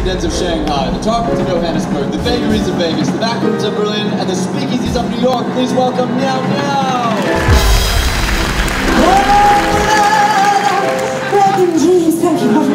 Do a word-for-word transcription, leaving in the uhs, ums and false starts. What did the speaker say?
dens of Shanghai, the top rooms of Johannesburg, the vagaries of Vegas, the back rooms of Berlin, and the speakeasies of New York. Please welcome Meow Meow! Welcome, geez, thank you.